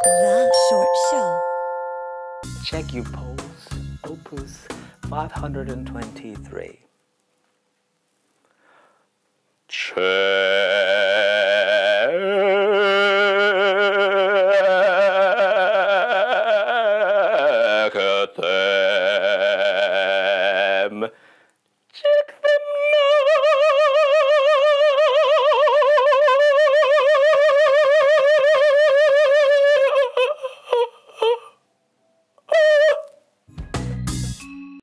The Short Show. Check you pose, Opus 523. Check.